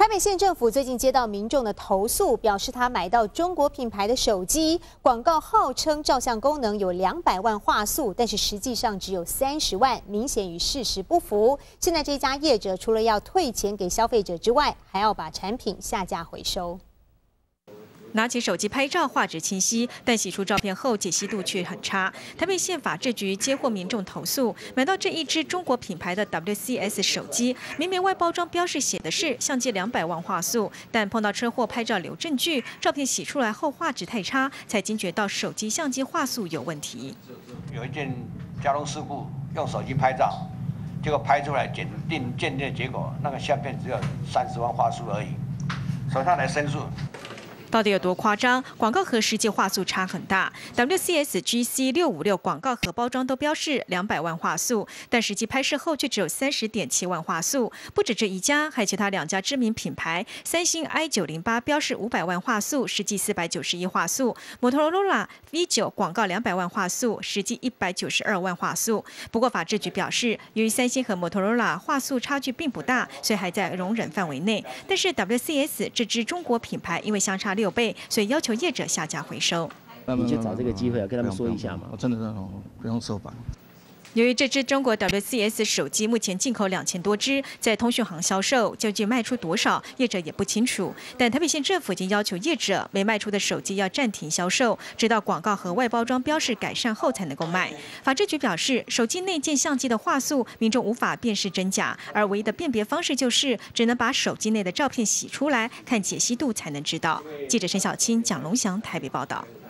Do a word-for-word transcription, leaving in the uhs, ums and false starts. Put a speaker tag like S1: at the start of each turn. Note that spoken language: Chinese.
S1: 台北县政府最近接到民众的投诉，表示他买到中国品牌的手机，广告号称照相功能有两百万画素，但是实际上只有三十万，明显与事实不符。现在这家业者除了要退钱给消费者之外，还要把产品下架回收。
S2: 拿起手机拍照，画质清晰，但洗出照片后解析度却很差。台北县法制局接获民众投诉，买到这一支中国品牌的 W C S 手机，明明外包装标示写的是相机两百万画素，但碰到车祸拍照留证据，照片洗出来后画质太差，才惊觉到手机相机画素有问题。
S3: 有一件交通事故，用手机拍照，结果拍出来检定鉴定结果，那个相片只有三十万画素而已，所以他来申诉。
S2: 到底有多夸张？广告和实际画素差很大。W C S G C 六五六广告和包装都标示两百万画素，但实际拍摄后却只有三十点七万画素。不止这一家，还有其他两家知名品牌，三星 I 九零八标示五百万画素，实际四百九十一画素；摩托罗拉 V 九广告两百万画素，实际一百九十二万画素。不过法制局表示，由于三星和摩托罗拉画素差距并不大，所以还在容忍范围内。但是 W C S 这支中国品牌因为相差六 六倍，所以要求业者下架回收。
S4: 你就找这个机会要跟他们说一下嘛。
S5: 我真的不用受罚。
S2: 由于这支中国 W C S 手机目前进口两千多支，在通讯行销售，究竟卖出多少，业者也不清楚。但台北县政府已经要求业者没卖出的手机要暂停销售，直到广告和外包装标示改善后才能够卖。法制局表示，手机内建相机的画素，民众无法辨识真假，而唯一的辨别方式就是只能把手机内的照片洗出来，看解析度才能知道。记者陈小青、蒋龙祥台北报道。